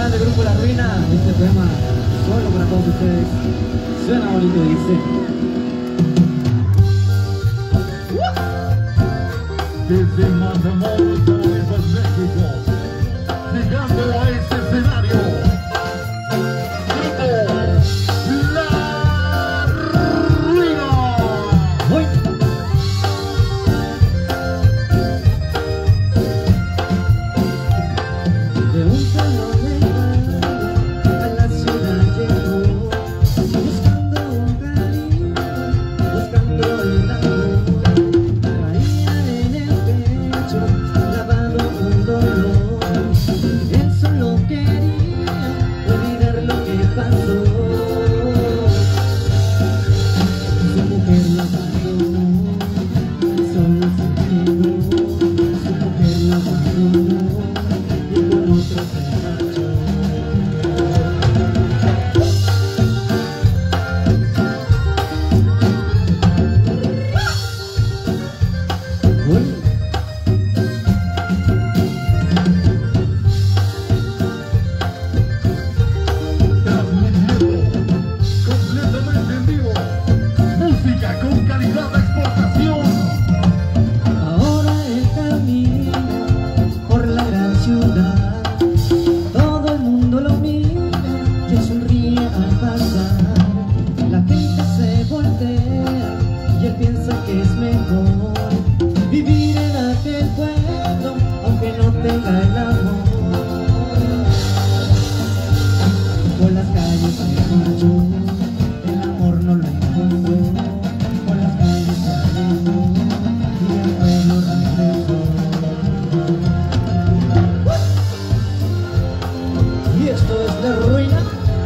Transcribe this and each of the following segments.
grande grupo La Ruina, este poema solo para todos ustedes. Suena bonito y dice: desde Matamoros, Tamaulipas, México, llegando a este escenario, grupo La Ruina. De un salón lejano a la ciudad llegó, buscando un cariño, buscando el amor. Traía en el pecho lavado un dolor. Él solo quería olvidar lo que pasó. Su mujer lo abandonó, solo se quedó. Su mujer lo abandonó y con otro se marchó. Uy. Transmitiendo completamente en vivo, música con calidad de exportación. Ahora el camino por la gran ciudad, todo el mundo lo mira y sonríe al pasar. La gente se voltea y él piensa que es mejor vivir en aquel pueblo aunque no tenga el amor. Por las calles se marchó, el amor no lo encontró. Por las calles se alejó y al pueblo regresó. Y esto es La Ruina.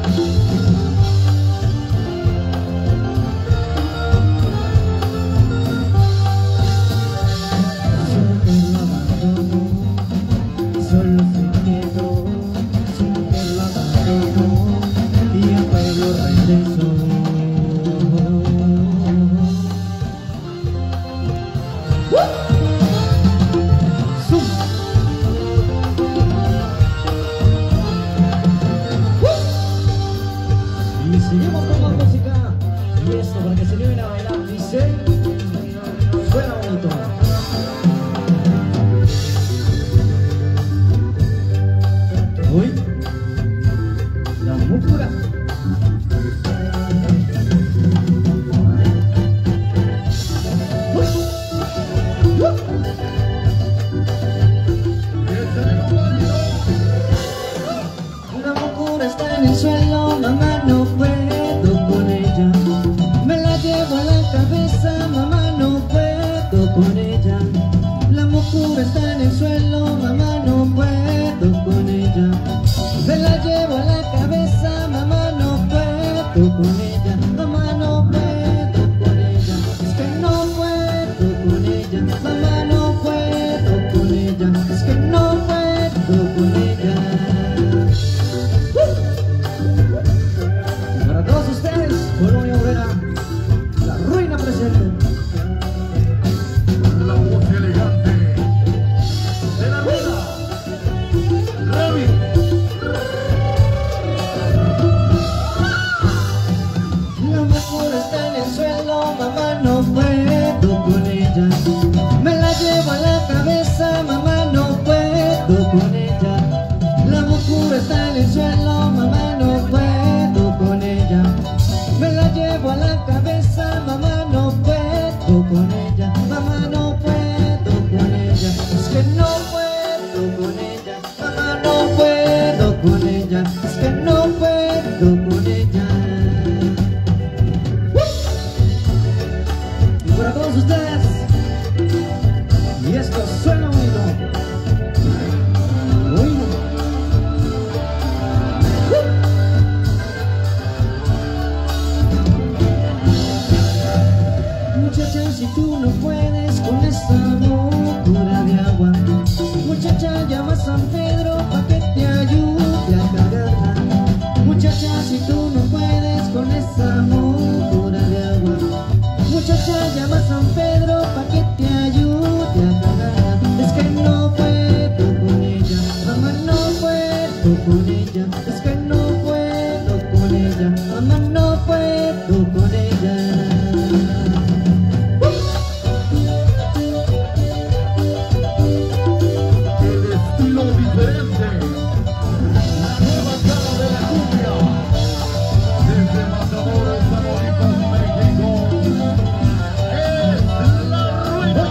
Solo se quedó, su mujer lo abandonó y al pueblo regresó. Y seguimos con más música. Y esto para que se lleven a bailar dice: suena bonito. Uy, la música. La locura está en el suelo, mamá, no puedo con ella. Me la llevo a la cabeza, mamá, no puedo con ella. La locura está en el suelo, mamá, no puedo con ella. Me la llevo a la cabeza, mamá, no puedo con ella. Mamá, no puedo con ella. Es que no puedo con ella. Mamá, no puedo con ella. Es que no puedo con ella. Para todos ustedes, Colonia Obrera, La Ruina presente. La voz elegante de La Ruina, Remy. La locura está en el suelo, mamá, no puedo con ella. Me la llevo a la cabeza, mamá, no puedo con ella. La locura está en el suelo, mamá, no puedo con ella. Me la llevo a la cabeza, mamá, no puedo con ella. Mamá, no puedo con ella. Es que no puedo con ella. Mamá, no puedo con ella. Es que no puedo con ella. Y para todos ustedes, y esto suena bonito. Uy. Muchacha, si tú no puedes con esa locura de agua, muchacha, llama a San Pedro pa' que te ayude a cargarla. Muchacha, si tú no puedes con esa locura de agua, muchacha, llama a San Pedro pa' que te ayude a cargarla. Es que no puedo con ella, mamá, no puedo con con ella, es que no puedo con ella, mamá, no puedo con ella. El estilo diferente, la nueva cara de la cumbia, desde Matamoros, Tamaulipas, México, es La Ruina.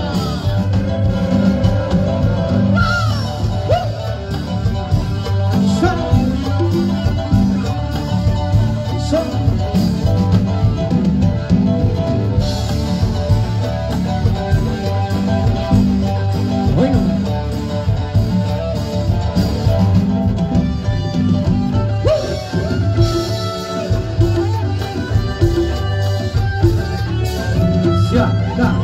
Bueno, se acabó.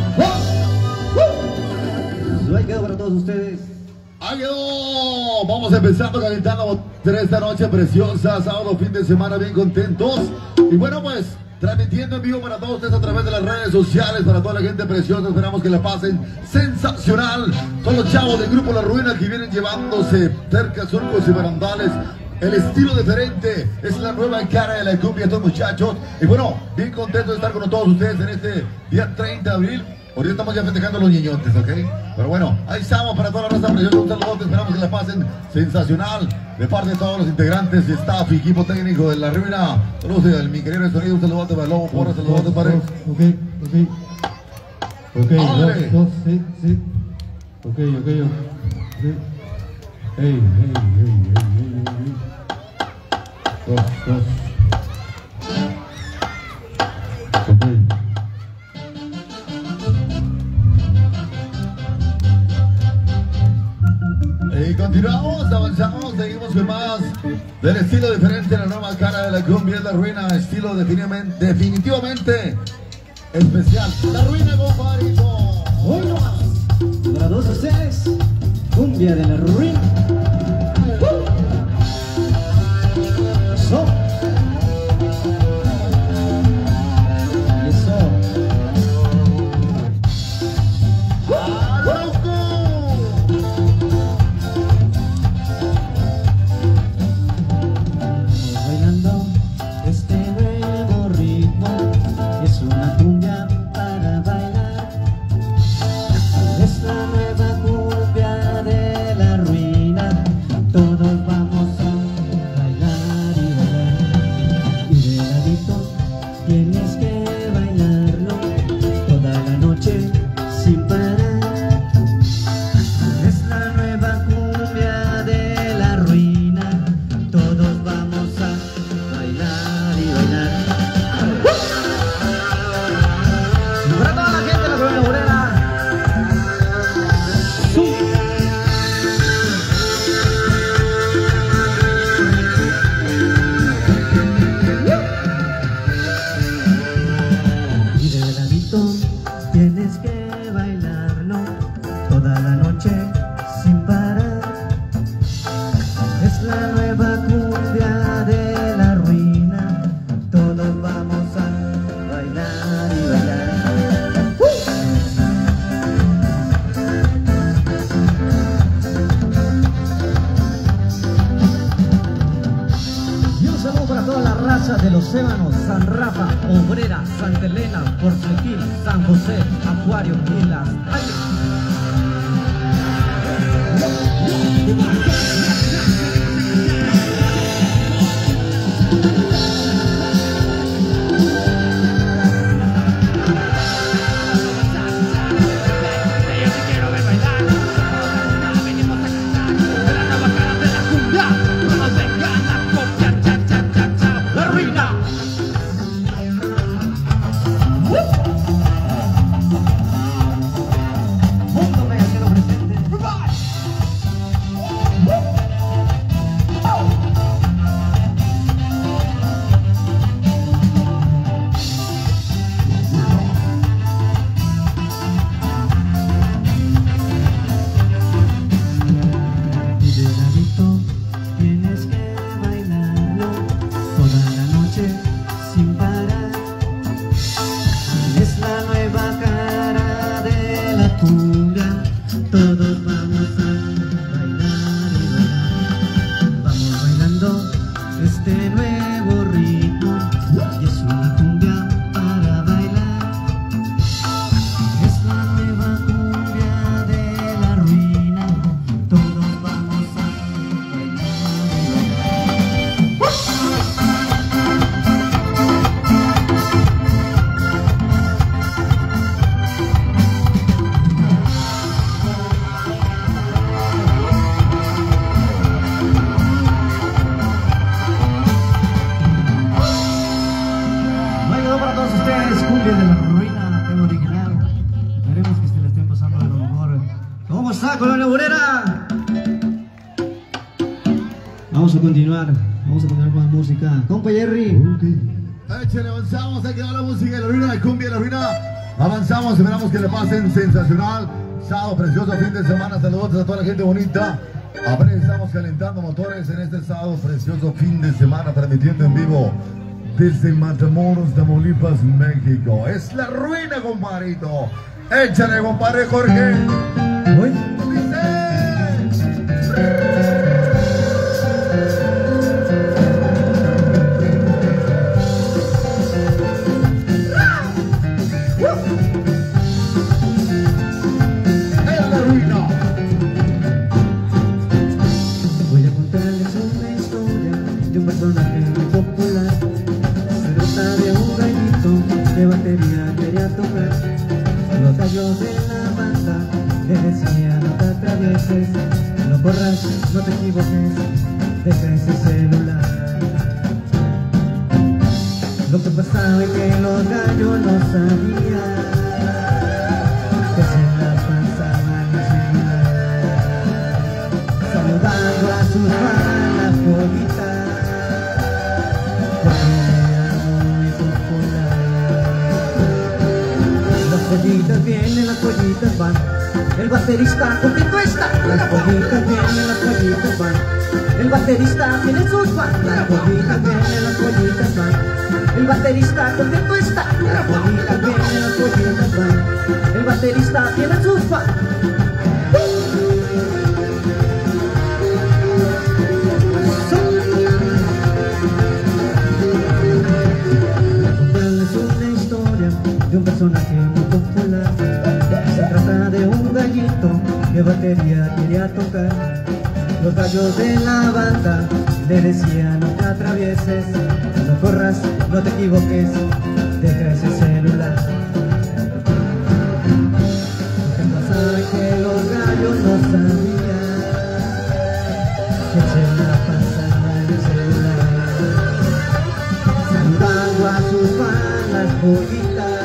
Ahí quedó para todos ustedes. ¡Ahí quedó! Vamos empezando calentando esta noche preciosa, sábado, fin de semana, bien contentos. Y bueno, pues, transmitiendo en vivo para todos ustedes a través de las redes sociales, para toda la gente preciosa. Esperamos que la pasen sensacional. Todos los chavos del grupo La Ruina que vienen llevándose cerca, surcos y barandales. El estilo diferente es la nueva cara de la cumbia, estos muchachos. Y bueno, bien contento de estar con todos ustedes en este día 30 de abril. Ahorita estamos ya festejando los niñotes, ¿ok? Pero bueno, ahí estamos para toda la raza preciosa. Un saludo, esperamos que la pasen sensacional de parte de todos los integrantes y staff y equipo técnico de La Ruina. Saludos al mi querido sonido, un saludo para el Lobo Porra, saludos para él. Ok, dos, sí. Ok. Sí. Hey. Dos. Ok. Y continuamos, avanzamos, seguimos con más del estilo diferente, la nueva cara de la cumbia es La Ruina, estilo definitivamente especial. La Ruina, compadrito. Hoy nomás, para todos ustedes, cumbia de La Ruina. Eso. ¡Ah, loco! Bailando este nuevo ritmo, es una cumbia para bailar. Es la nueva cumbia de La Ruina, todos vamos a bailar y bailar. Y de ladito tienes que bailarlo toda la noche sin parar. Es la nueva cumbia de La Ruina, todos vamos a bailar y bailar. Y para toda la gente de La Colonia Obrera, y de ladito tienes que bailarlo toda la noche sin parar. Es la nueva cumbia de La Ruina, todos vamos a bailar y bailar. Y un saludo para toda la raza de Los Ébanos, San Rafa, Obrera, Santa Elena, Portlequín, San José, Acuario y Las Águilas. La Ruina. la colonia obrera. Vamos a continuar con la música. Compa Jerry. Échale, avanzamos, hay que dar la música de la ruina, de cumbia de la ruina. Avanzamos, esperamos que le pasen sensacional. Sábado precioso, fin de semana, saludos a toda la gente bonita. Apenas estamos calentando motores en este sábado precioso, fin de semana, transmitiendo en vivo desde Matamoros, Tamaulipas, México. Es la ruina, compadrito. Échale, compadre Jorge. Uy. Voy a contarles una historia de un personaje muy popular. Se trata de un gallito de batería quería tocar. Los gallos de la banda le decían: no te atravieses, no corras, no te equivoques, deja ese celular. Lo que pasaba es que los gallos no sabían que se la pasaban en celular, saludando a sus malas pollitas, porque era muy popular. Las pollitas vienen, las pollitas van, el baterista contento está. Las pollitas vienen, las pollitas van, el baterista tiene sus fans. Las pollitas vienen, las pollitas van, el baterista contento está. Las pollitas vienen, las pollitas van, el baterista tiene sus fans. Contarles una historia de un personaje muy popular. Se trata de un gallito que batería quería tocar. Los gallos de la banda le decían: no te atravieses, no corras, no te equivoques, deja ese celular. Lo que pasaba es que los gallos no sabían que se la pasaba en el celular, saludando a sus malas pollitas,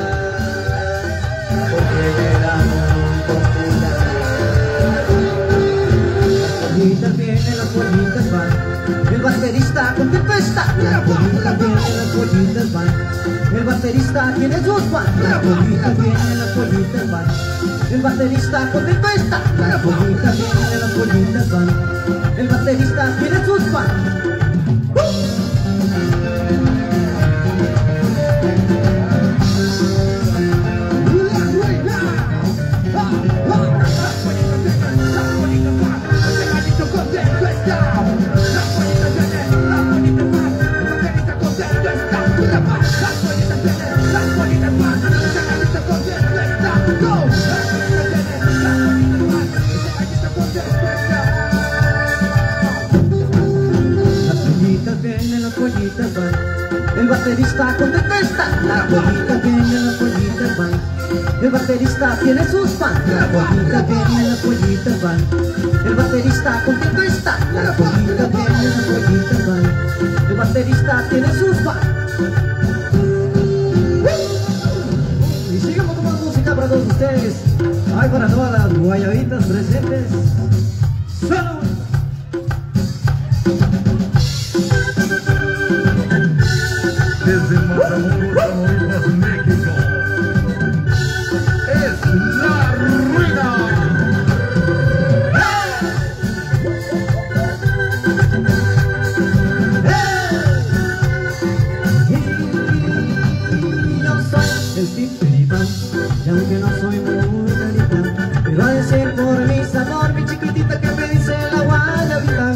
porque era muy popular. Las pollitas vienen, las pollitas van, el baterista contento está. Las pollitas vienen, las pollitas van, el baterista tiene sus fans. Las pollitas vienen, las pollitas van, el baterista contento está. Las pollitas vienen, las pollitas van, el baterista tiene sus fans. Las pollitas van, el baterista contento está. Las pollitas vienen, las pollitas van, el baterista tiene sus fans. Las pollitas vienen, las pollitas van, el baterista contento está. Las pollitas vienen, las pollitas van, el baterista tiene sus fans. Y sigamos con más música para todos ustedes. Ay, para todas las guayabitas presentes. ¡Salud! Desde Matamoros, Tamaulipas, México. Es la ruina. Yo soy el Pipiripán, y aunque no soy muy carita, pero a decir por mi sabor, mi chiquitita que me dice la guayabita.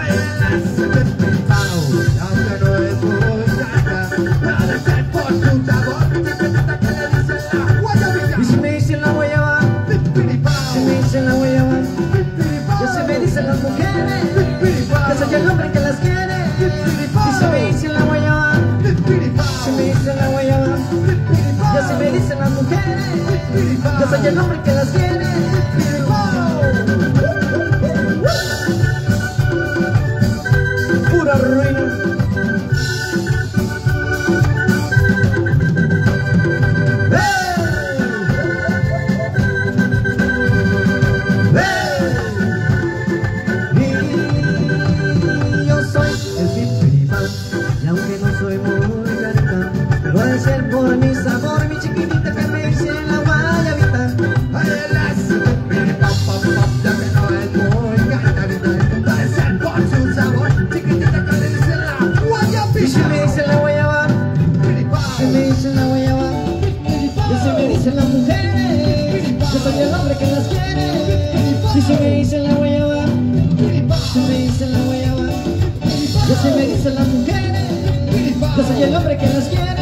Y si me dicen la guayaba, si me dicen la guayaba, ya se me dicen las mujeres, que soy el hombre que las quiere. Y si me dicen la guayaba, si me dicen la guayaba, ya se me dicen las mujeres, que soy el hombre que las quiere. Pura ruina. ¡Hey! agradecer por mi sabor, mi chiquitita que me dice la guayabita. Y si me dice la guayaba, si me dice la guayaba, y si me dicen las mujeres, yo soy el hombre que las quiere. Y si me dicen la guayaba, si me dicen la guayaba, y si me dicen las mujeres, yo soy el hombre que las quiere.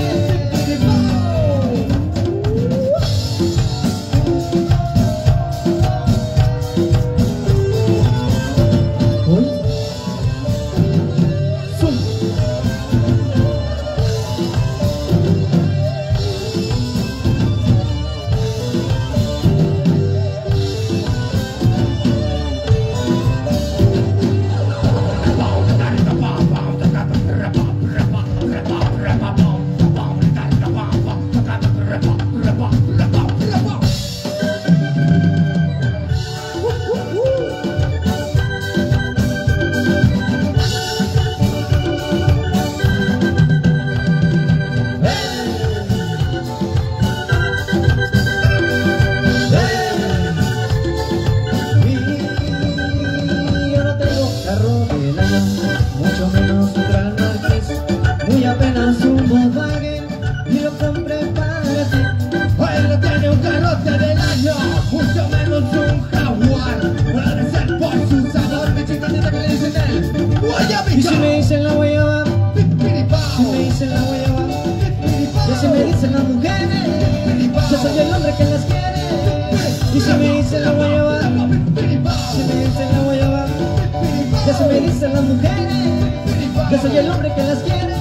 Y si me dicen la guayaba, si me dicen la guayaba, y si me dicen las mujeres, yo soy el hombre que las quiere. Y si me dicen la guayaba, si me dicen la guayaba, y si me dicen las mujeres, yo soy el hombre que las quiere.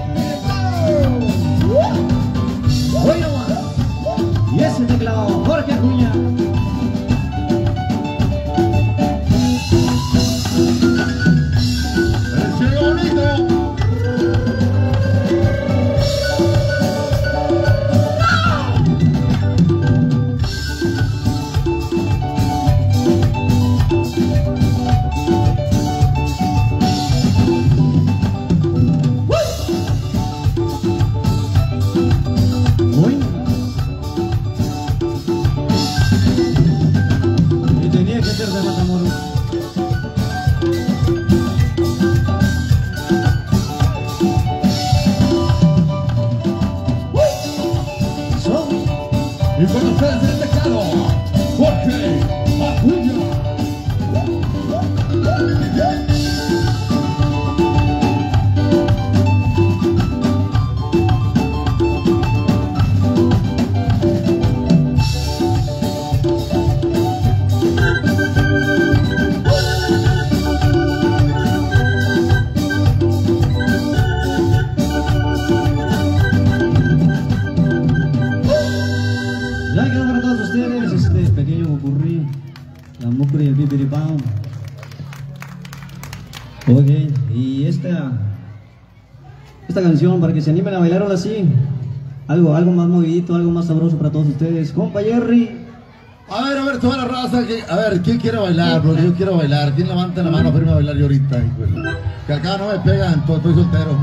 Hoy nomás, y ese teclado, Jorge Acuña. Y con ustedes el teclado, Jorge Acuña. La mucre y el bibiripao. Ok, y esta canción para que se animen a bailar ahora sí. Algo más movidito, algo más sabroso para todos ustedes. Compa Jerry. A ver, toda la raza, a ver, ¿quién quiere bailar? Porque yo quiero bailar. ¿Quién levanta la mano para irme a bailar yo ahorita? Que acá no me pegan, estoy soltero.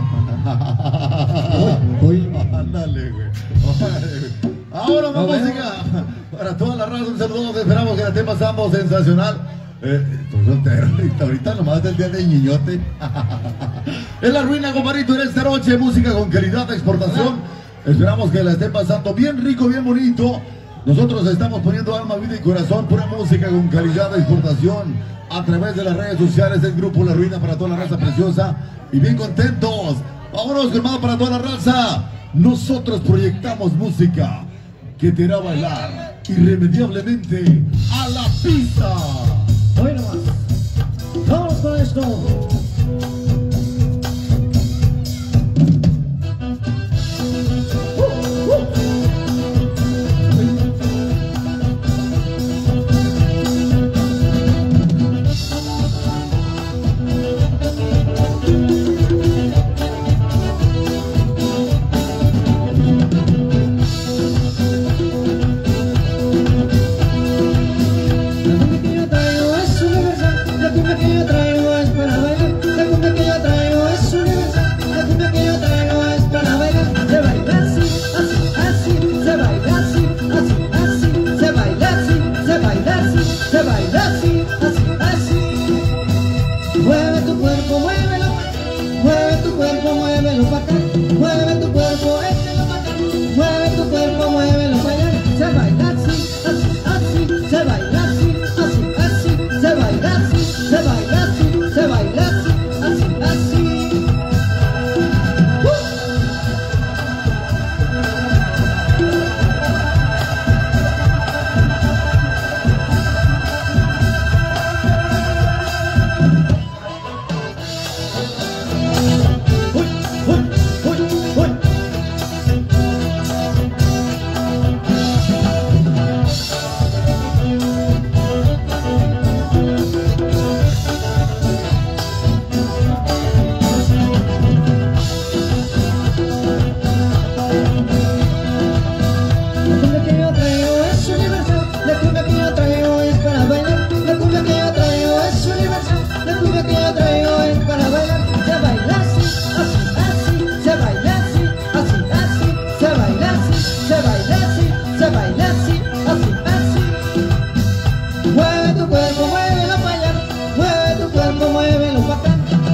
Ándale, güey. Ahora más música para toda la raza, un saludo, esperamos que la estén pasando sensacional. Estoy soltero, ahorita nomás del día de ñiñote. Es la ruina, compadrito, en esta noche, música con calidad de exportación. Esperamos que la estén pasando bien rico, bien bonito. Nosotros estamos poniendo alma, vida y corazón, pura música con calidad de exportación a través de las redes sociales del grupo La Ruina para toda la raza preciosa y bien contentos. Vámonos, hermano, para toda la raza. Nosotros proyectamos música que te hará bailar irremediablemente a la pista. Hoy nomás. Vamos con esto. La cumbia que yo traigo es universal, la cumbia que yo traigo es para bailar.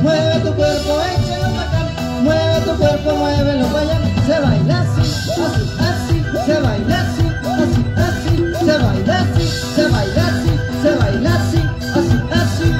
mueve tu cuerpo, échalo para acá, mueve tu cuerpo, muévelo para allá. Se baila así, así, así, se baila así, así, así, se baila así, se baila así, se baila así, así, así.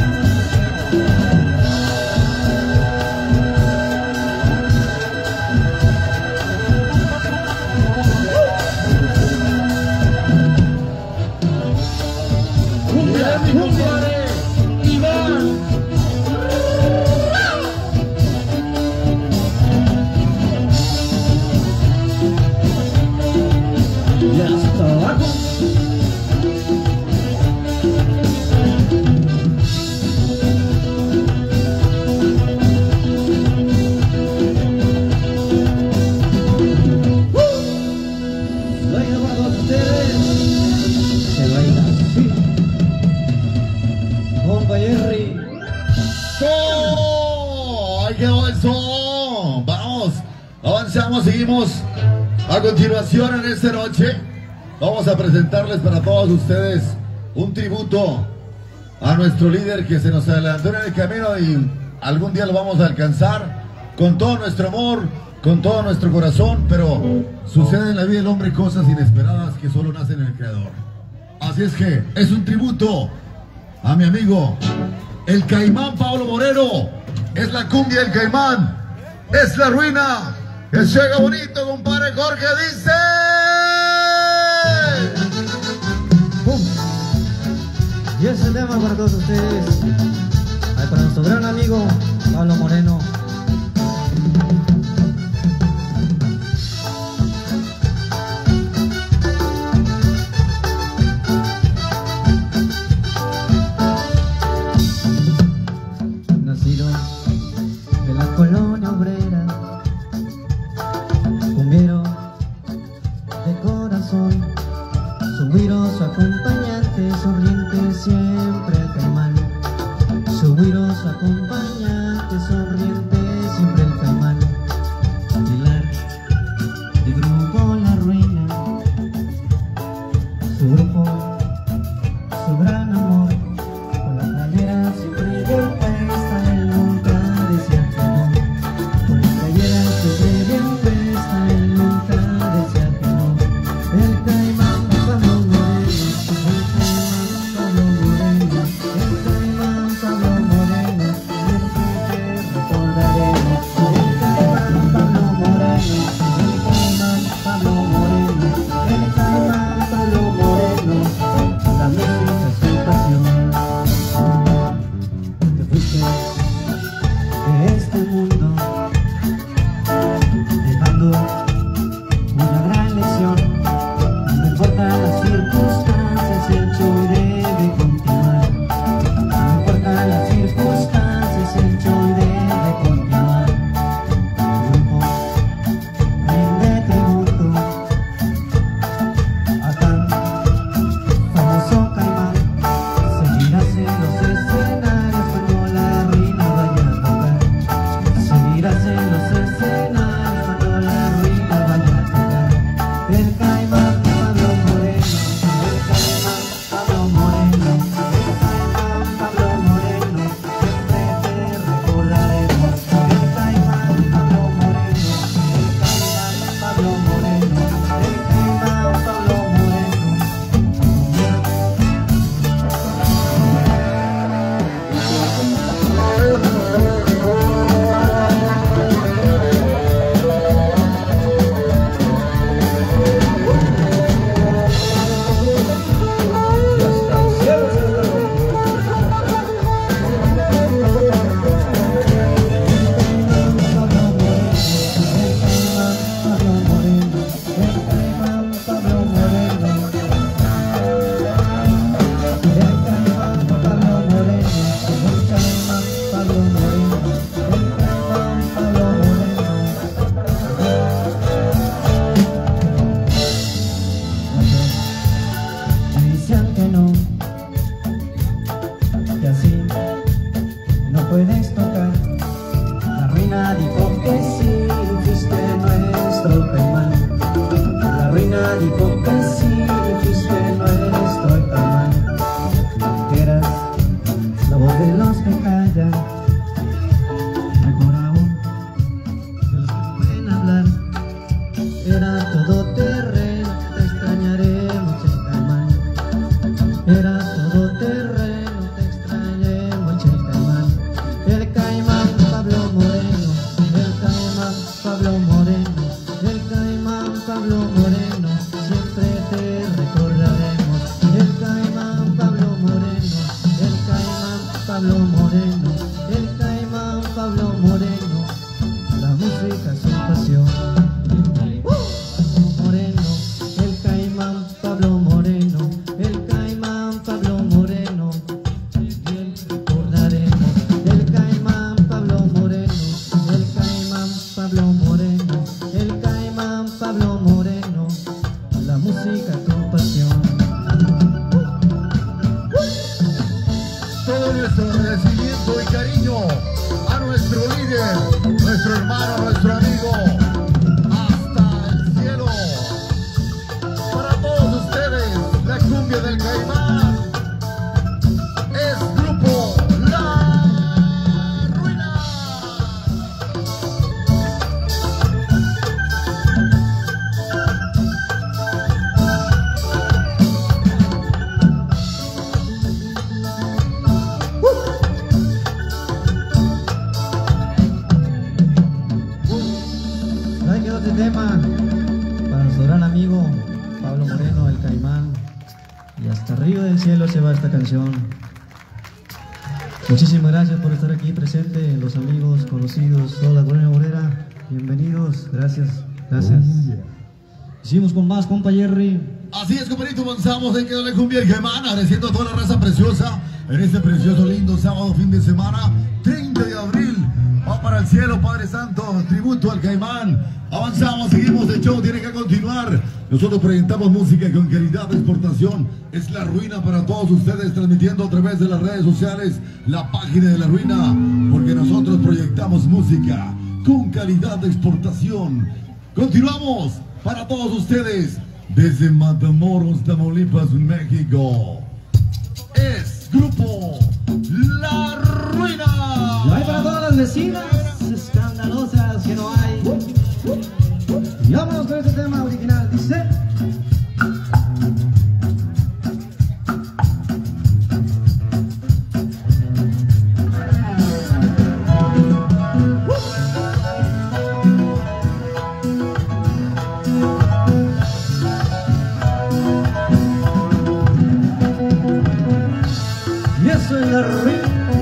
Avanzamos, seguimos. A continuación en esta noche vamos a presentarles para todos ustedes un tributo a nuestro líder que se nos adelantó en el camino y algún día lo vamos a alcanzar con todo nuestro amor, con todo nuestro corazón, pero sucede en la vida del hombre cosas inesperadas que solo nacen en el Creador. Así es que es un tributo a mi amigo el Caimán Pablo Moreno. Es la cumbia del Caimán, es la ruina. Que llega bonito, compadre Jorge, dice. ¡Pum! Y ese tema para todos ustedes. Ay, para nuestro gran amigo Pablo Moreno. Nacido de la colonia obrera, cumbero de corazón, su viroso acompañante, sonriente siempre el Caimán. Su viroso acompañante, sonriente siempre el Caimán. Pilar de grupo La Ruina, su grupo, su gran amor, con la playera siempre bien puesta, él nunca decía que no. Con la playera siempre bien puesta, él nunca decía que no. El Caimán Pablo Moreno, el Caimán Pablo Moreno, el Caimán Pablo Moreno, siempre te recordaremos. El Caimán Pablo Moreno, el Caimán Pablo Moreno, el Caimán Pablo Moreno, la música es su pasión. Te fuiste de este mundo, dejando una gran lección. No importa las circunstancias, el show debe continuar. No importa las circunstancias, el show debe continuar. El grupo rinde tributo a tan famoso Caimán. Seguirás en los escenarios cuando la ruina vaya a tocar. Seguirás en los escenarios cuando la ruina vaya a tocar. El Caimán Pablo Moreno, el Caimán Pablo Moreno, el Caimán Pablo Moreno, siempre te recordaremos. El Caimán Pablo Moreno, el Caimán Pablo Moreno, el Caimán Pablo Moreno. Me decían que no, que así no puedes tocar. La ruina dijo que sí, fuiste nuestro Caimán. La ruina dijo que sí, fuiste nuestro Caimán. Eras la voz de los que callan, nuestro hermano, nuestro amigo, hasta el cielo. Para todos ustedes, la cumbia del Caimán es Grupo La Ruina. Ahí quedó este tema para nuestro gran amigo Pablo Moreno, el Caimán. Y hasta arriba del cielo se va esta canción. Muchísimas gracias por estar aquí presente, los amigos, conocidos, toda la colonia obrera. Bienvenidos, gracias, gracias. Hicimos con más, compa Jerry. Así es, compañito, avanzamos en Quedó la Cumbia el Caimán, agradeciendo a toda la raza preciosa en este precioso, lindo sábado, fin de semana, 30 de abril. Va para el cielo, Padre Santo, tributo al Caimán. Avanzamos, seguimos, el show tiene que continuar. Nosotros presentamos música con calidad de exportación. Es La Ruina para todos ustedes, transmitiendo a través de las redes sociales, la página de La Ruina, porque nosotros proyectamos música con calidad de exportación. Continuamos para todos ustedes desde Matamoros, Tamaulipas, México. Es Grupo La Ruina. No hay para todas las vecinas escandalosas que no hay. Y vámonos con este tema original, dice. Y eso es La Ruina.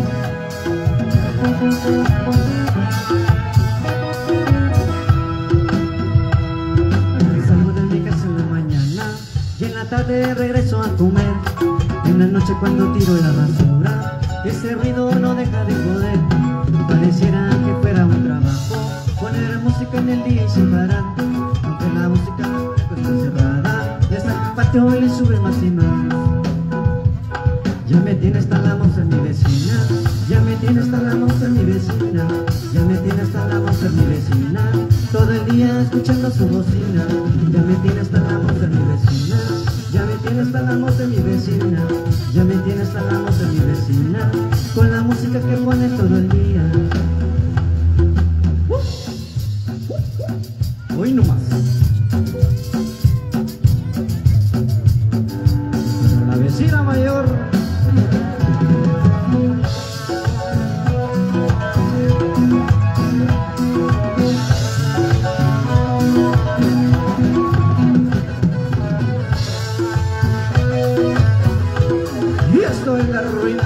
Salgo de mi casa en la mañana y en la tarde regreso a comer. En la noche cuando tiro la basura, ese ruido no deja de joder. Pareciera que fuera un trabajo poner música en el día y sin parar. Aunque la música está cerrada, ya está en el patio y le sube más y más. Ya me tiene hasta la moza mi vecina, ya me tiene hasta la moza mi vecina, ya me tiene hasta la moza mi vecina, todo el día escuchando su bocina. Ya me tiene hasta la moza mi vecina, ya me tiene hasta la moza mi vecina, ya me tiene hasta la moza mi vecina, con la música que pone todo el día. Hoy nomás. La vecina mayor. Y esto es La Ruina.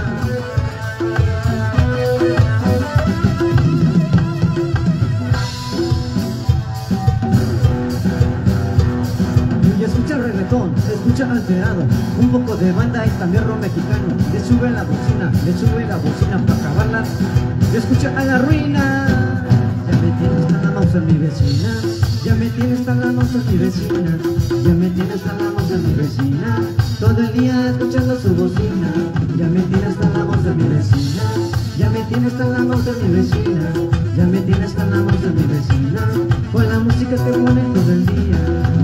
Y escucha reggaetón, se escucha alterado, un poco de banda y también rock mexicano. Le sube la bocina para acabarla. Y escucha a La Ruina. Ya me tiene hasta la mouse mi vecina, ya me tiene hasta la mouse mi vecina, ya me tiene hasta la mouse mi vecina, todo el día escuchando su bocina. Ya me tiene hasta la mouse mi vecina, ya me tiene hasta la mouse mi vecina, ya me tiene hasta la mouse mi vecina, con la música que pone todo el día.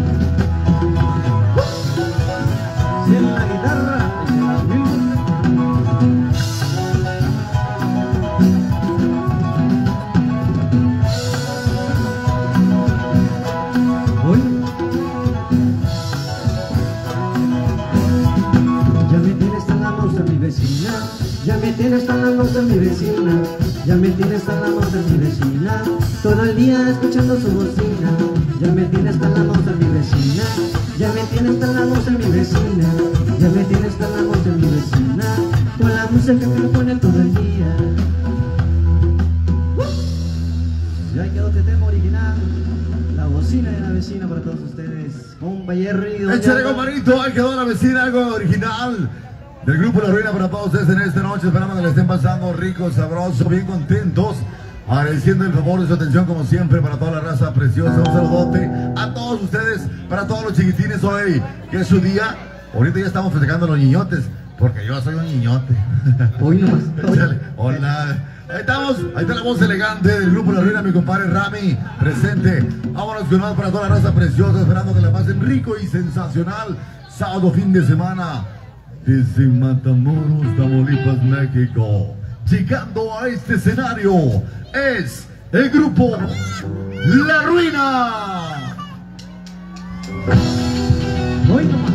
Y en la guitarra, en el amigo. Ya me tiene hasta la mouse mi vecina, ya me tiene hasta la mouse mi vecina, ya me tiene hasta la mouse mi vecina, todo el día escuchando su bocina. Ya me tiene hasta la mouse mi vecina, ya me tiene hasta la mouse mi vecina, ya me tiene hasta la mouse mi vecina, con la música que me pone todo el día. Ya quedó este tema original, La Bocina de la Vecina para todos ustedes. Compa Jerry. Échale, compadrito, ahí quedó La Vecina, algo original del Grupo La Ruina para todos ustedes en esta noche. Esperamos que le estén pasando rico, sabroso, bien contentos. Agradeciendo el favor de su atención como siempre para toda la raza preciosa. Un saludote a todos ustedes, para todos los chiquitines hoy, que es su día. Ahorita ya estamos festejando los niñotes, porque yo soy un niñote. Hoy nomás. Échale. Hola, Ahí estamos, ahí está la voz elegante del grupo La Ruina, mi compadre Rami, presente. Vámonos con más para toda la raza preciosa, esperando que la pasen rico y sensacional. Sábado, fin de semana, desde Matamoros, Tamaulipas, México. Llegando a este escenario es el grupo La Ruina. Hoy nomás.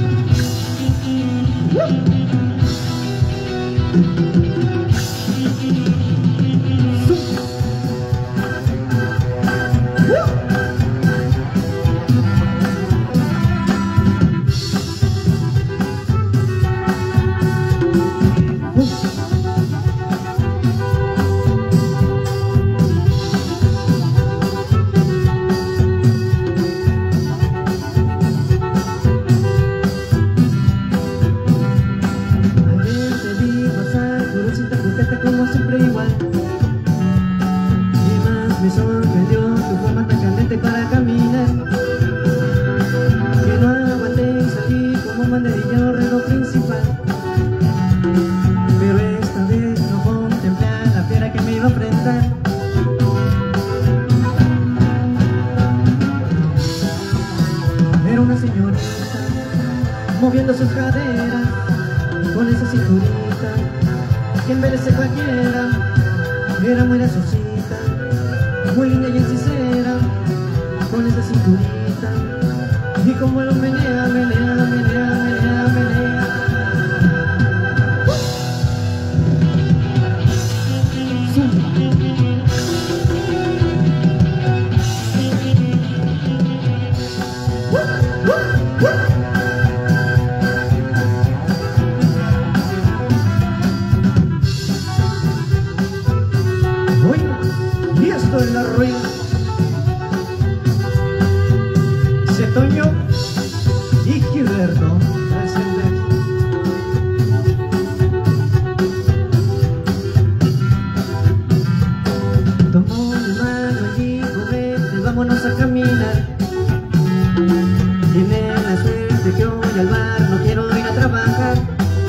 Como siempre igual, y más me sorprendió tu forma tan candente para caminar, que no aguanté y salí como banderillo reloj principal, pero esta vez no contemplé a la fiera que me iba a enfrentar. Era una señorita moviendo sus caderas con esa cinturita que envejece cualquiera. Era muy graciosita, muy linda y sincera, con esa cinturita, y como lo menea, menea, menea, menea, menea. Y esto es La Ruina. Cetoño y Gilberto presentes. Tomó mi mano y dijo, vete, vámonos a caminar. Tiene la suerte que hoy al bar no quiero ir a trabajar.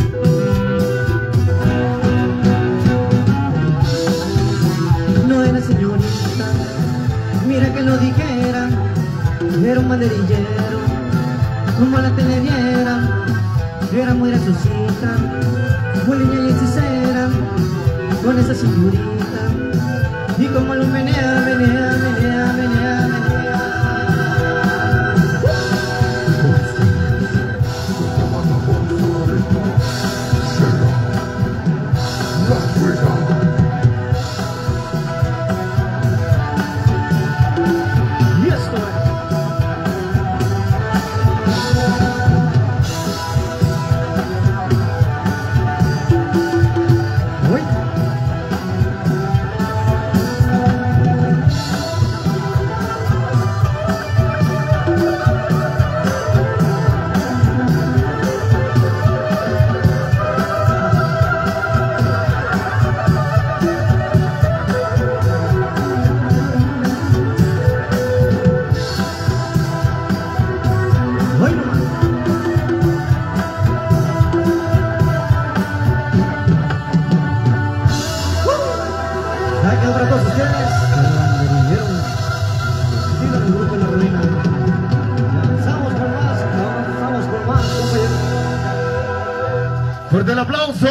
No era señorita, mira que lo dijera, era un banderillero, como la telediera. Era muy graciosita, muy linda y sincera, con esa cinturita, y como lo menea, menea, menea, menea, menea. Aquí para todos ustedes, el banderillero, sigan el grupo La Ruina. Avanzamos con más, compañeros. ¡Fuerte el aplauso!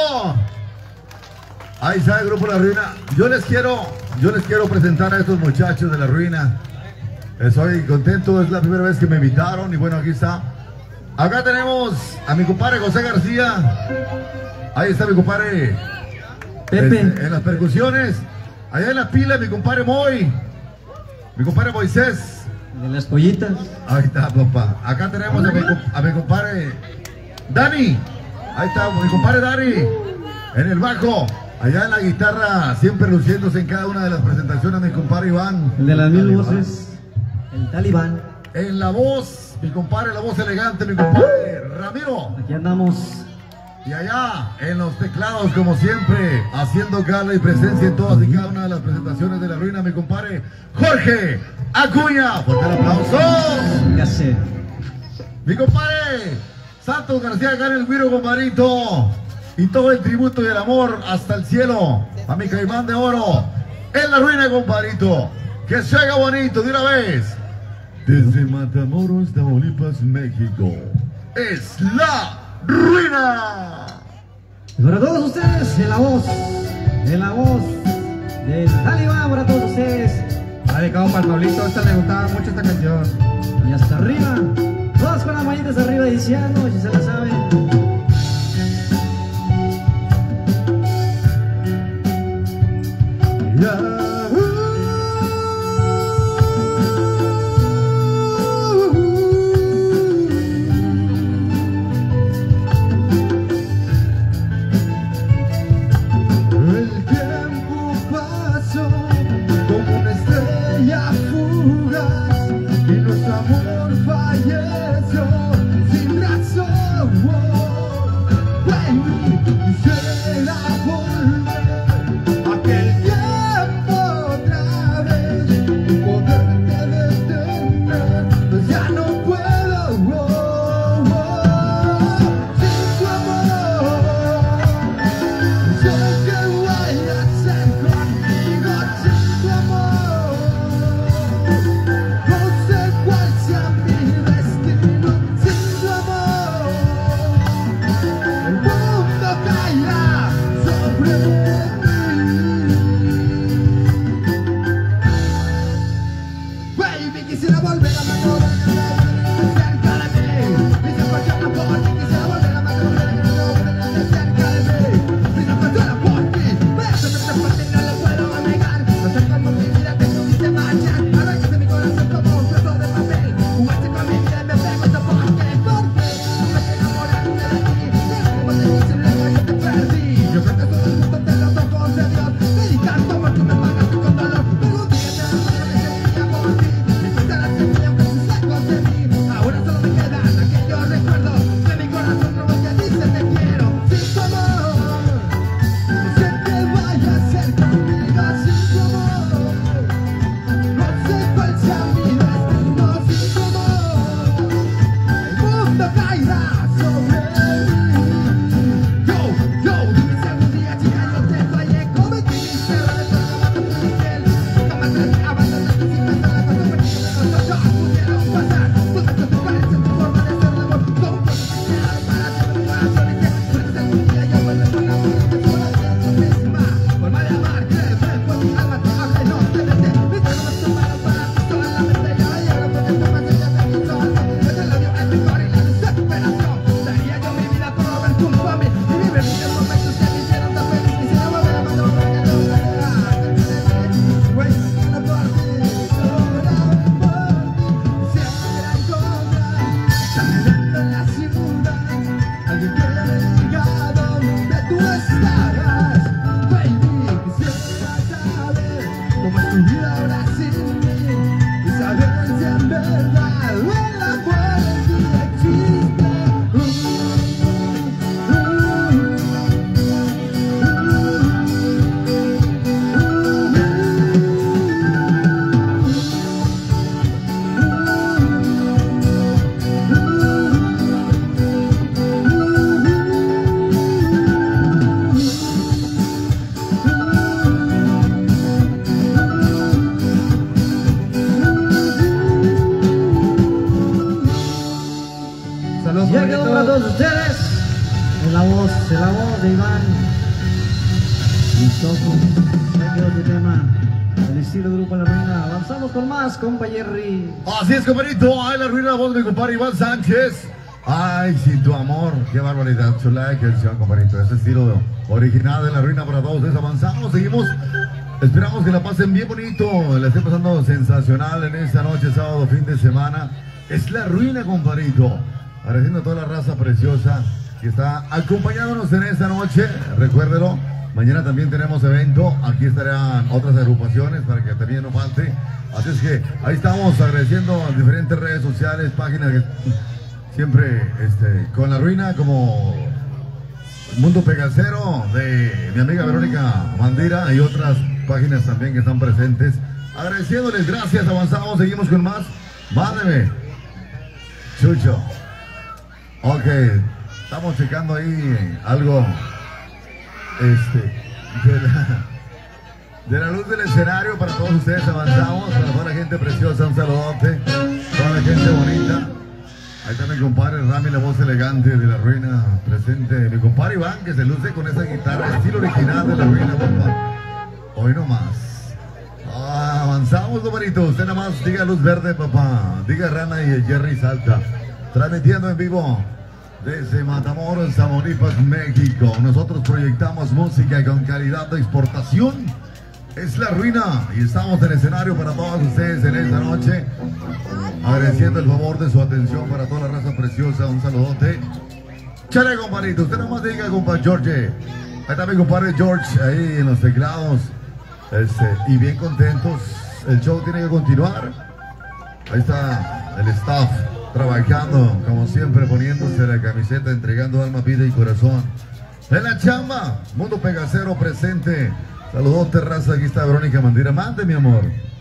Ahí está el grupo La Ruina. Yo les quiero presentar a estos muchachos de La Ruina. Estoy contento, es la primera vez que me invitaron y bueno, aquí está. Acá tenemos a mi compadre José García. Ahí está mi compadre Pepe. En las percusiones. Allá en la pila mi compadre Moy. Mi compadre Moisés. De las pollitas. Ahí está, papá. Acá tenemos a mi compadre Dani. Ahí está mi compadre Dani. En el bajo. Allá en la guitarra, siempre luciéndose en cada una de las presentaciones, mi compadre Iván. El de las mil voces. El talibán. En la voz, mi compadre, la voz elegante, mi compadre Ramiro. Aquí andamos. Y allá, en los teclados, como siempre, haciendo gala y presencia en todas y cada una de las presentaciones de La Ruina, mi compadre Jorge Acuña. Fuerte el aplauso. Ya sé. Mi compadre Santos García, acá en el Guiro, compadrito. y todo el tributo y el amor hasta el cielo a mi Caimán de Oro en La Ruina, compadrito. Que se haga bonito de una vez. Desde Matamoros, Tamaulipas, México, es La Ruina. Y para todos ustedes, en la voz del Talibán, para todos ustedes. Ha dedicado para el Pablito, a esta le gustaba mucho esta canción. Y hasta arriba, todas con las manitas arriba diciendo, si se la saben. Ya quedó para todos ustedes en la voz de Iván y Soco. Ya quedó este tema, el estilo Grupo La Ruina. Avanzamos con más, compa Jerry. Así es, compadrito. Ay, La Ruina, la voz de mi compadre Iván Sánchez. Ay, sin tu amor, qué barbaridad. Chula, qué canción, compadrito. Ese estilo original de La Ruina para todos ustedes. Avanzamos, seguimos. Esperamos que la pasen bien bonito, la estén pasando sensacional en esta noche, sábado, fin de semana. Es La Ruina, compadrito. Agradeciendo a toda la raza preciosa que está acompañándonos en esta noche. Recuérdelo, mañana también tenemos evento. Aquí estarán otras agrupaciones para que también no falte. Así es que ahí estamos agradeciendo a diferentes redes sociales, páginas que siempre con La Ruina, como Mundo Pegacero de mi amiga Verónica Mandira y otras páginas también que están presentes. Agradeciéndoles, gracias, avanzamos, seguimos con más. Mándeme, Chucho. Ok, estamos checando ahí algo de la luz del escenario. Para todos ustedes avanzamos, para toda la gente preciosa, un saludote, toda la gente bonita. Ahí está mi compadre Rami, la voz elegante de La Ruina, presente. Mi compadre Iván, que se luce con esa guitarra, estilo original de La Ruina, papá. Hoy nomás. Avanzamos, compadrito. Usted nada más diga luz verde, papá. Diga Rana y Jerry Salta. Transmitiendo en vivo desde Matamoros, Tamaulipas, México. Nosotros proyectamos música con calidad de exportación. Es La Ruina y estamos en escenario para todos ustedes en esta noche. Agradeciendo el favor de su atención para toda la raza preciosa. Un saludote. Chale, compadrito. Usted nada más diga, compadre George. Ahí está mi compadre George ahí en los teclados. Y bien contentos. El show tiene que continuar. Ahí está el staff trabajando como siempre, poniéndose la camiseta, entregando alma, vida y corazón en la chamba. Mundo Pegacero presente. Saludos, raza. Aquí está Verónica Mandira. Mande, mi amor.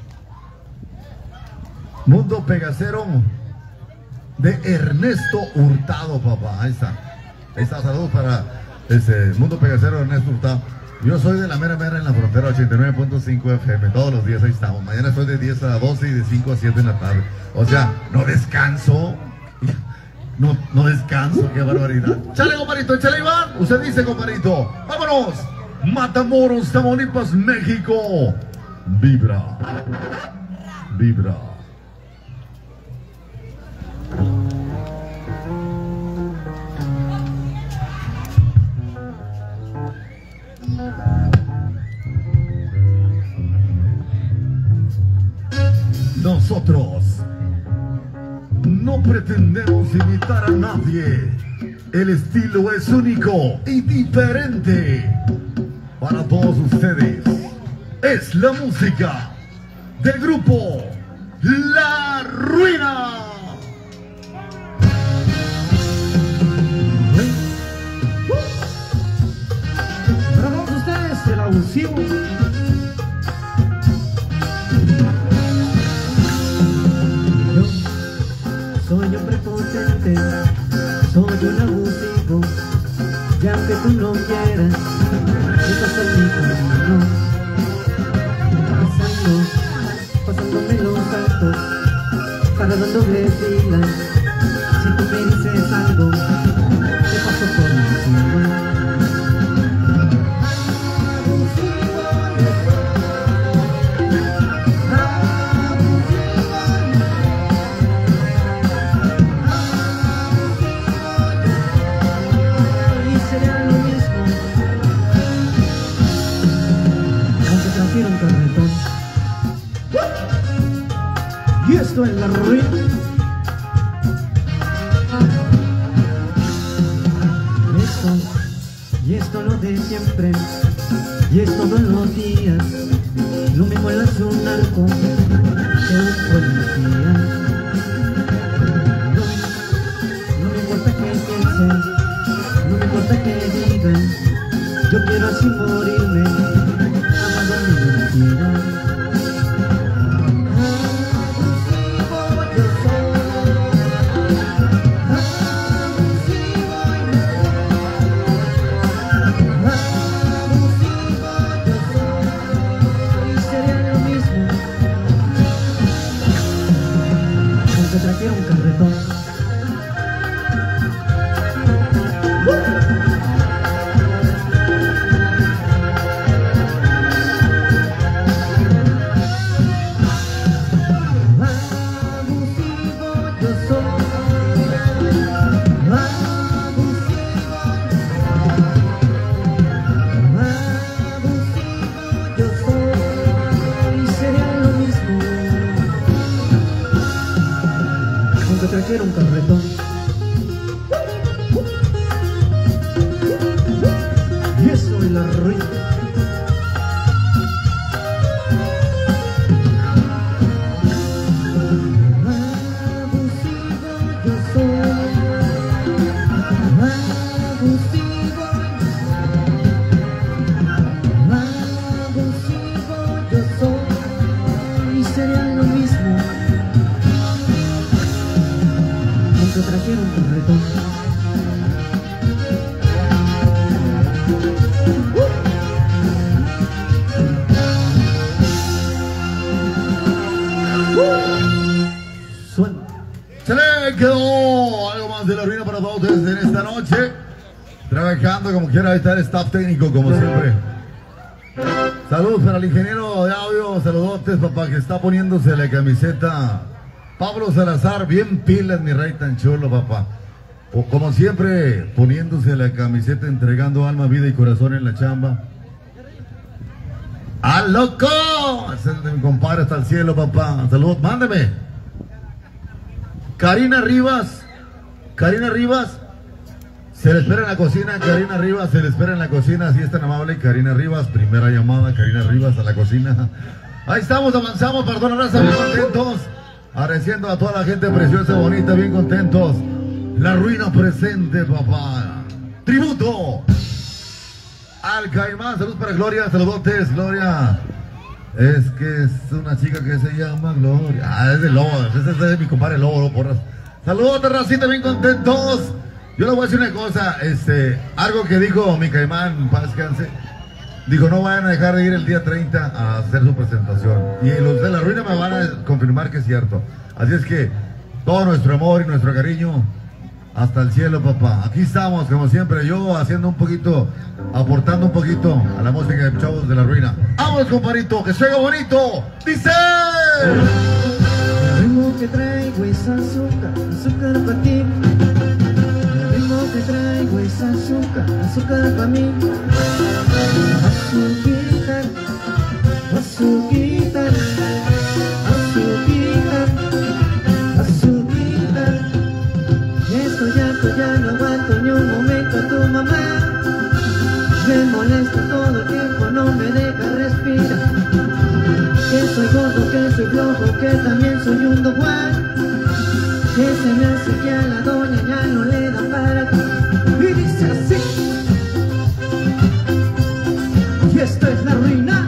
Mundo Pegacero de Ernesto Hurtado, papá. Ahí está. Ahí está. Saludos para Mundo Pegacero de Ernesto Hurtado. Yo soy de la mera en la frontera 89.5 FM. Todos los días ahí estamos. Mañana estoy de 10 a 12 y de 5 a 7 en la tarde. O sea, no descanso. No descanso. Qué barbaridad. Chale, compadrito. Chale, Iván. Usted dice, compadrito. Vámonos. Matamoros, Tamaulipas, México. Vibra. Vibra. Nosotros no pretendemos imitar a nadie. El estilo es único y diferente. Para todos ustedes es la música del grupo La Ruina. Para todos ustedes, el abusivo. Soy un prepotente, soy un abusivo, y aunque tú no quieras, estás en mi camino, pasándome los actos, para dar doble fila. Si tú me dices algo, te paso por encima. Un carretón. Y esto es La Ruina. Esto lo de siempre. Y es todos los días. Lo mismo el hace un narco que un policía. No me importa que piensen, no me importa que digan. Yo quiero así morirme. Trajeron un carretón. Trajeron un carretón. Y eso es La Ruina. Abusivo yo soy, abusivo, abusivo yo soy, y sería lo mismo. Aunque trajeron un carretón. noche. Trabajando como quiera, ahí está el staff técnico como siempre. Saludos para el ingeniero de audio, saludotes papá que está poniéndose la camiseta. Pablo Salazar, bien pilas mi rey tan chulo papá. O, como siempre, poniéndose la camiseta, entregando alma, vida y corazón en la chamba. ¡Ah, loco! Ese es de mi compadre hasta el cielo papá. Saludos, mándeme. Karina Rivas. Karina Rivas. Se le espera en la cocina, Karina Rivas, se le espera en la cocina, así es tan amable, Karina Rivas, primera llamada, Karina Rivas a la cocina. Ahí estamos, avanzamos para toda la raza, bien contentos, agradeciendo a toda la gente preciosa, bonita, bien contentos. La Ruina presente, papá. Tributo al Caimán, saludos para Gloria, saludotes, Gloria. Es que es una chica que se llama Gloria. Ah, es de Lobo, ese es mi compadre Lobo, porras. Saludos, racita, bien contentos. Yo le voy a decir una cosa, algo que dijo mi Caimán, paz descanse. Dijo, no vayan a dejar de ir el día 30 a hacer su presentación. Y los de La Ruina me van a confirmar que es cierto. Así es que todo nuestro amor y nuestro cariño hasta el cielo, papá. Aquí estamos, como siempre, yo haciendo un poquito, aportando un poquito a la música de chavos de La Ruina. ¡Vamos, compadrito! ¡Que se haga bonito! ¡Dice! El ritmo que traigo es azúcar, azúcar para ti. Que traigo es azúcar, azúcar para mí. Azuquita, azuquita, azuquita, azuquita. Y esto ya no aguanto ni un momento a tu mamá. Me molesta todo el tiempo, no me deja respirar. Que soy gordo, que soy flojo, que también soy un doguán. Que se me hace que a la doña ya no le da para ti. Y dice así. Y esto es La Ruina.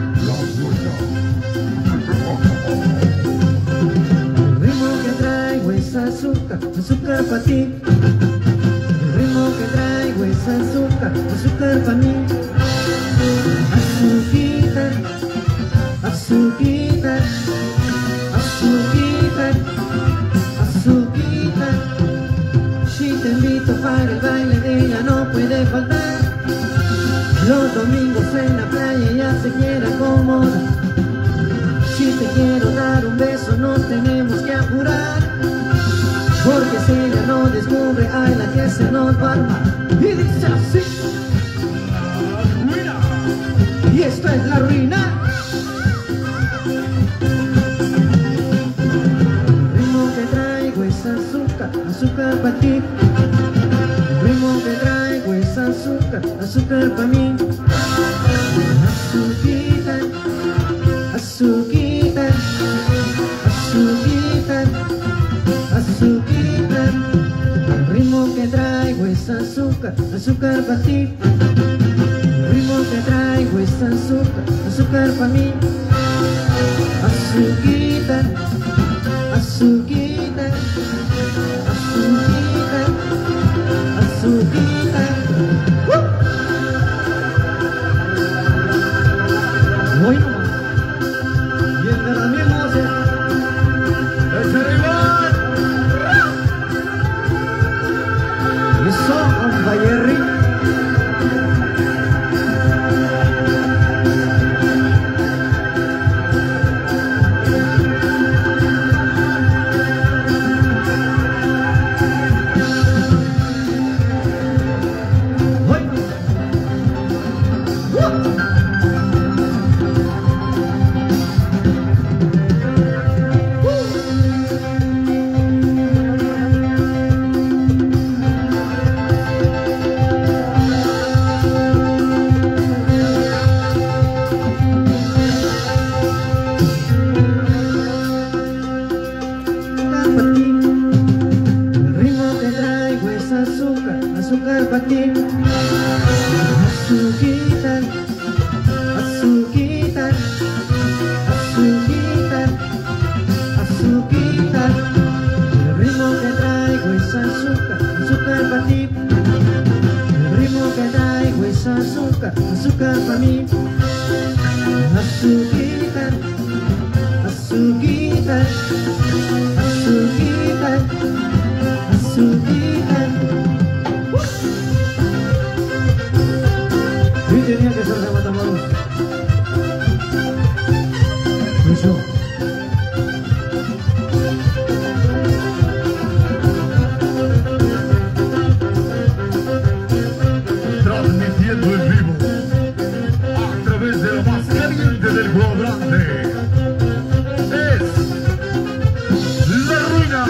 El ritmo que traigo es azúcar, azúcar para ti. El ritmo que traigo es azúcar, azúcar para mí. Azuquita, azuquita, azuquita, azuquita. Si te invito para el baile de ella no puede faltar. Los domingos en la playa ella se quiere acomodar. Si te quiero dar un beso nos tenemos que apurar. Porque si ella no descubre, ay la que se nos va a armar. Y dice así. Y esto es La Ruina. El ritmo que traigo es azúcar, azúcar para ti. El ritmo que traigo es azúcar, azúcar para mí. Azuquita, azuquita, azuquita, azuquita. El ritmo que traigo es azúcar, azúcar para ti. El ritmo que traigo es azúcar, azúcar para mí. Azuquita, azuquita, azuquita, azuquita. Hoy nomás. Y el de la miel no se... ¡Ese rival! Eso, compa Jerry. Azúcar para ti. Azuquita, azuquita, azuquita, azuquita. El ritmo que traigo es azúcar, azúcar para ti. El ritmo que traigo es azúcar, azúcar para mí. Azuquita, azuquita, azuquita, azuquita. Mauricio. Transmitiendo en vivo a través de la más caliente del cuadrante. Es La Ruina.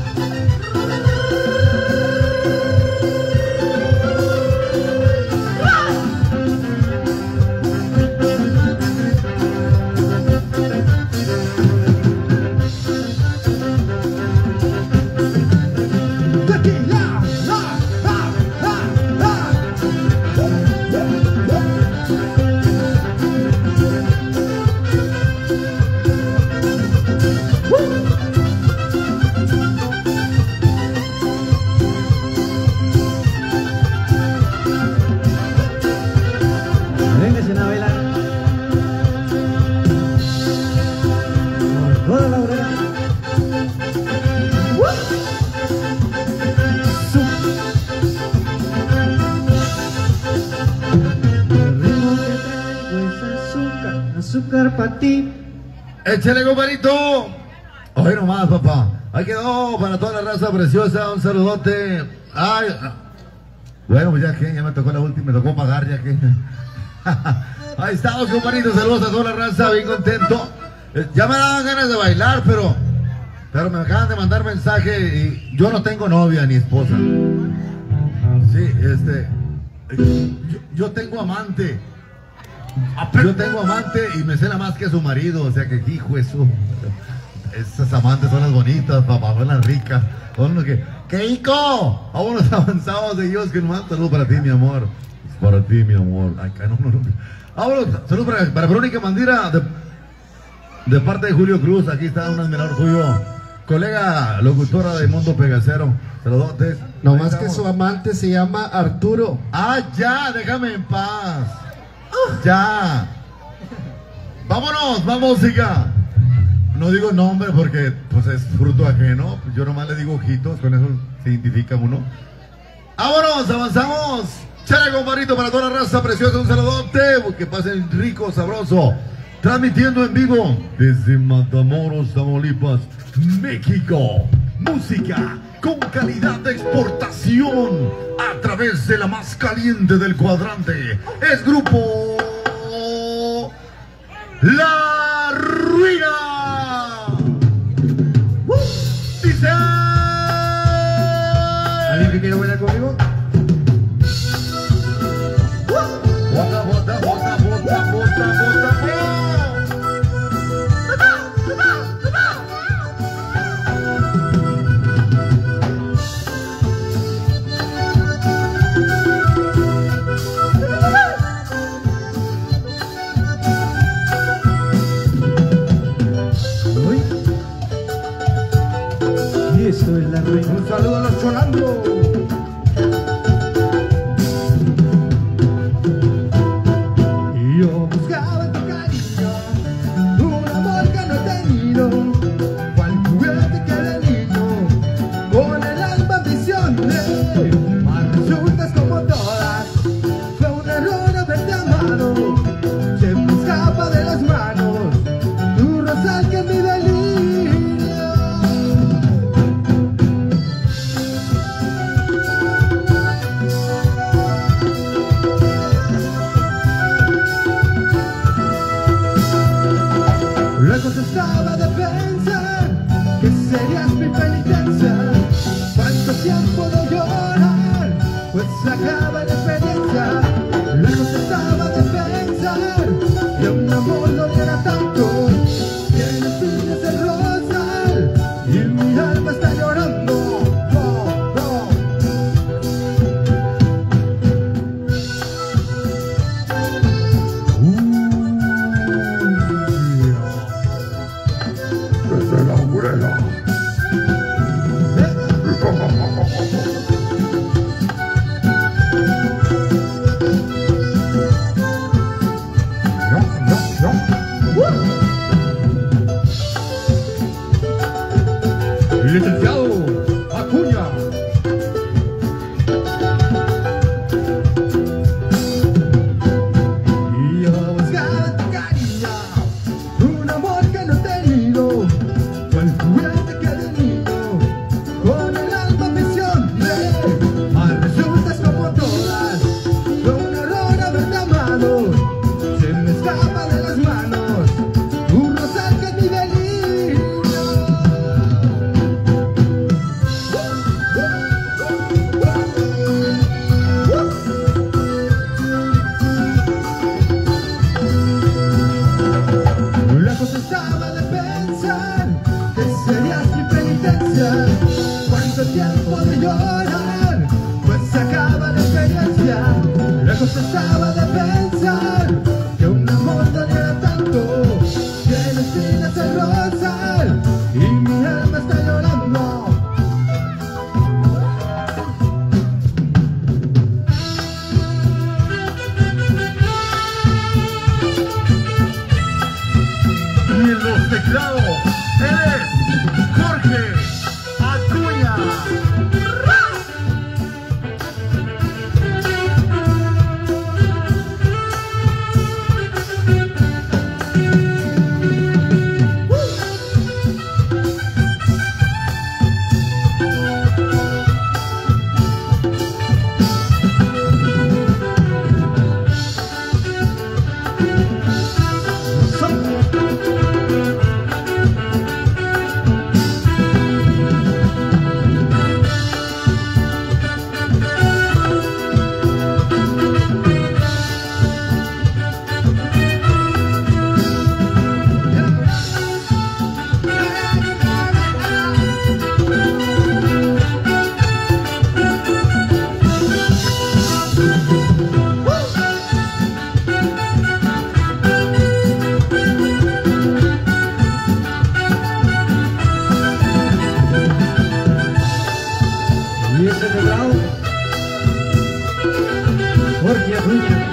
Véngase a bailar. Por toda la oreja. El ritmo que traigo es azúcar, azúcar para ti. Échale, compadrito. Hoy nomás, papá. Ahí quedó para toda la raza preciosa. Un saludote. Ay. Bueno, pues ya que, ya me tocó la última, me tocó pagar, ya que. Ahí estamos, compadritos. Saludos a toda la raza, bien contento. Ya me daban ganas de bailar, pero me acaban de mandar mensaje y yo no tengo novia ni esposa. Sí, yo tengo amante. Yo tengo amante y me cela más que su marido, o sea que hijo eso. Esas amantes son las bonitas, papá, son las ricas. Son los que. ¡Qué hijo! Vámonos avanzados de Dios, que nomás saludo para ti, mi amor. Es para ti, mi amor. Ay, no. Vámonos, saludos para Verónica Mandira, de parte de Julio Cruz. Aquí está un admirador tuyo, colega locutora de Mundo Pegacero. Saludotes. No más que su amante se llama Arturo. Ah, ya, déjame en paz. Ya. Vámonos, vamos, música. No digo nombre porque pues es fruto ajeno. Yo nomás le digo ojitos, con eso se identifica uno. Vámonos, avanzamos. Chale, compadrito, para toda la raza preciosa, un saludote. Que pasen rico, sabroso. Transmitiendo en vivo desde Matamoros, Tamaulipas, México. Música con calidad de exportación a través de la más caliente del cuadrante. Es grupo La Ruina. Dice. ¿Alguien que quiere bailar conmigo? Bota, bota, bota, bota, bota, bota, Y esto es La Ruina. Un saludo a los Cholando. Yo buscaba tu cariño, un amor que no he tenido, cual juguete que de niño, con el alma ambicioné, mas resultas como todas, fue un error haberte amado, se me escapa de las manos, tu rosal que es mi delirio. Lejos estaba de pensar que serías mi penitencia. ¿Cuánto tiempo de llorar? Pues se acaba la experiencia. Lejos estaba de pensar que un amor no era tanto. Tiene espinas de rosal y mi alma está llorando. Oh, oh. desde la umbrella. Licenciado Acuña. Yo buscaba tu cariño, un amor que no te tiempo de llorar, pues se acaba la experiencia. Lejos estaba de pensar que un amor doliera tanto, que me tiras el rosal y mi alma está llorando. Y en los teclados, él es Jorge Acuña. Y ese teclado, Jorge Acuña.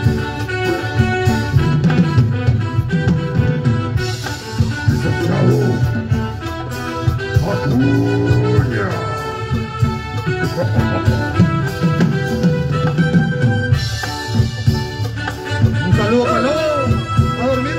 Un saludo para Lobo, a dormir.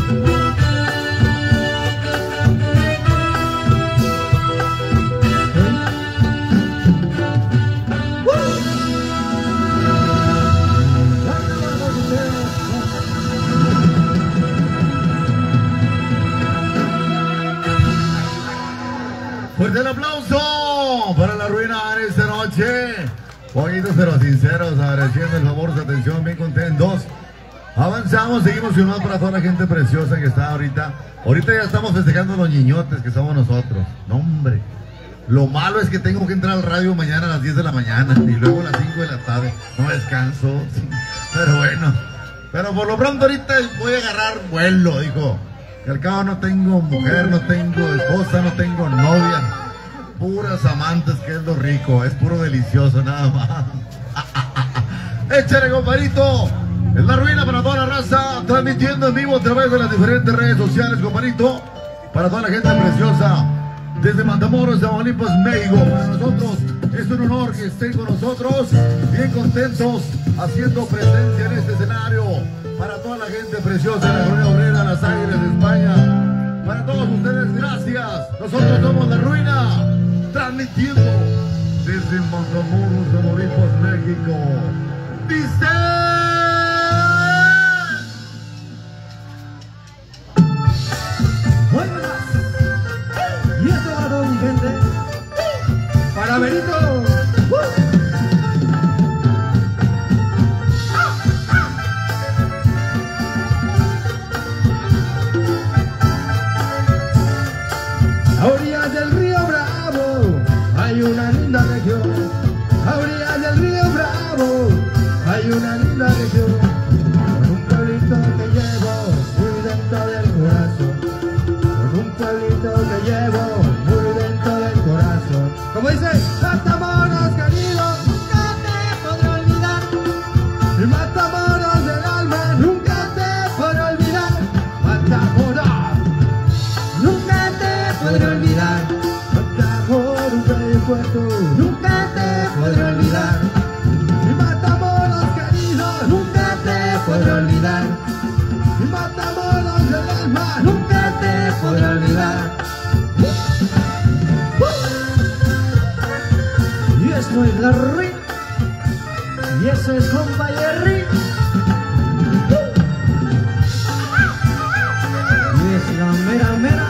Fuerte el aplauso para La Ruina en esta noche. Poquitos pero sinceros, agradeciendo el favor, su atención, bien contentos. Avanzamos, seguimos y más para toda la gente preciosa que está ahorita. Ahorita ya estamos festejando los niñotes que somos nosotros. No, hombre. Lo malo es que tengo que entrar al radio mañana a las 10 de la mañana y luego a las 5 de la tarde. No descanso. Pero bueno. Pero por lo pronto ahorita voy a agarrar vuelo, dijo. Que al cabo no tengo mujer, no tengo esposa, no tengo novia. Puras amantes, que es lo rico. Es puro delicioso, nada más. Échale, compadrito. Es La Ruina para toda la raza, transmitiendo en vivo a través de las diferentes redes sociales, compadrito. Para toda la gente preciosa. Desde Matamoros, Tamaulipas, México. Para nosotros es un honor que estén con nosotros. Bien contentos, haciendo presencia en este escenario. Para toda la gente preciosa de la Colonia Obrera, Las Águilas de España. Para todos ustedes, gracias. Nosotros somos La Ruina, transmitiendo desde Matamoros, Tamaulipas, México. ¡Dice! Y esto va todo, mi gente. Para Benito. A orillas del río Bravo hay una linda región. A orillas del río Bravo hay una linda región. Con un pueblito que llevo muy dentro del corazón. Con un pueblito que llevo muy dentro del corazón. Como dice, Matamoros querido, nunca te podré olvidar. Y Matamoros del alma, nunca te podré olvidar. Matamoros, nunca te podré olvidar. Matamoros del puerto, nunca te podré olvidar. Y Matamoros querido, nunca te podré olvidar. Y Matamoros del alma, nunca te podré olvidar. Y esto es La Ruina. Y eso es compa Jerry. Y es la mera mera.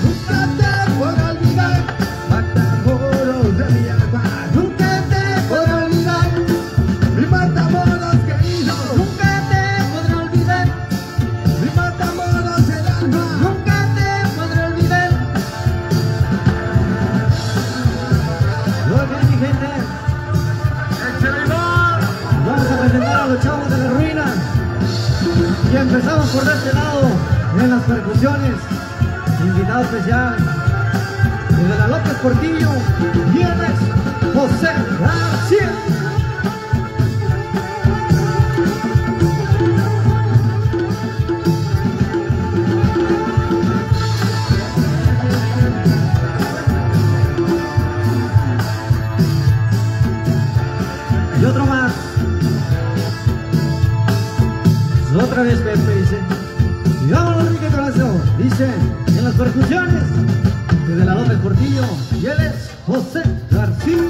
Nunca te podré olvidar, matamoros de mi alma. Nunca te podré olvidar, mi matamoros querido. Nunca te podré olvidar, Mi matamoros del alma. nunca te podré olvidar. Ok, mi gente, vamos a presentar a los chavos de la ruina. Y empezamos por este lado, en las percusiones. Invitado especial, desde la López Portillo, y él es José García. Y otro más. Otra vez Pepe dice, y vámonos Enrique Corazón, dice, en las percusiones, desde la López Portillo, y él es José García.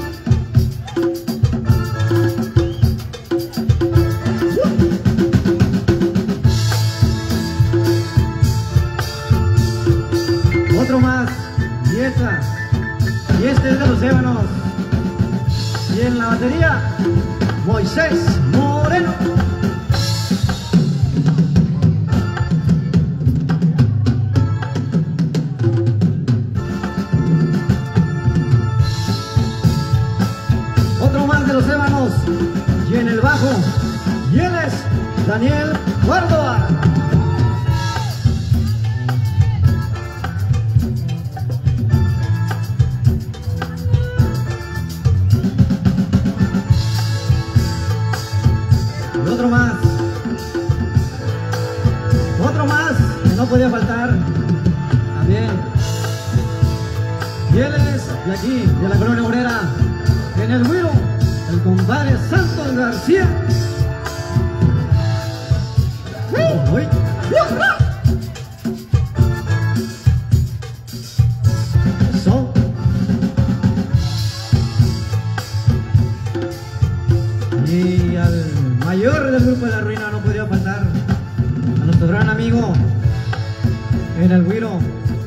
Otro más, y esta, y este es de los Ébanos, y en la batería, Moisés Moreno. Otro más de los Ébanos, y en el bajo, y él es Daniel Córdoba. Y otro más, que no podía faltar, también. Y él es de aquí, de la Colonia Obrera, en el Huiro, el compadre Santos García. Uy. Eso. Y al mayor del grupo de la ruina no podía faltar, a nuestro gran amigo en el Huiro,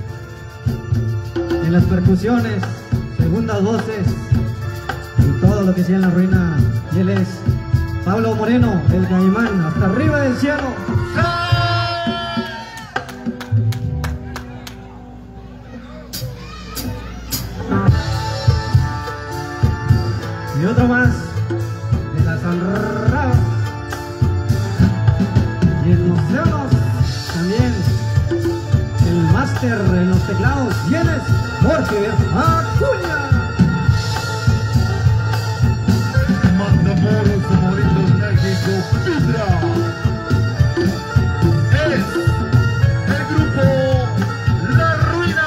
en las percusiones, segundas voces, todo lo que sea en la ruina, y él es Pablo Moreno, el Caimán, hasta arriba del cielo. Y otro más, de la Sanraba. Y en los celos, también, el máster en los teclados, y él es Jorge Acuña. Matamoros, Tamaulipas, México, Vibra. Es el grupo La Ruina.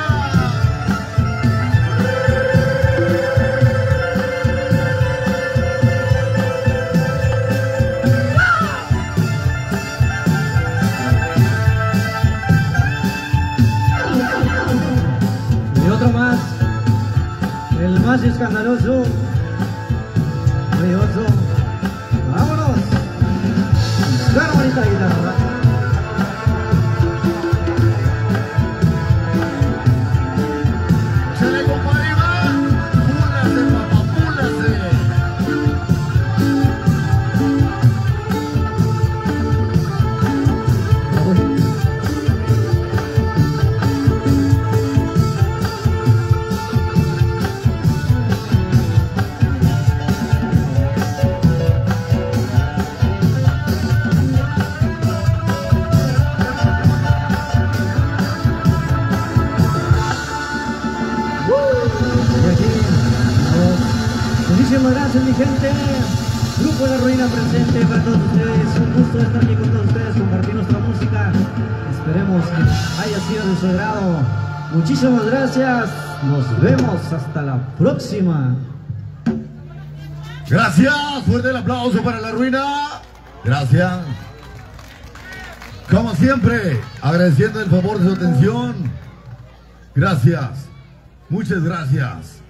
Y otro más, el más escandaloso, ruidoso. Vámonos. Suena bonita la guitarra. Chale, compadre Iván. Púlase, papá, púlase. Y aquí, muchísimas gracias mi gente. Grupo La Ruina presente para todos ustedes. Un gusto estar aquí con todos ustedes, compartir nuestra música. Esperemos que haya sido de su agrado. Muchísimas gracias. Nos vemos hasta la próxima. Gracias, fuerte el aplauso para La Ruina. Gracias. Como siempre, agradeciendo el favor de su atención. Gracias, muchas gracias.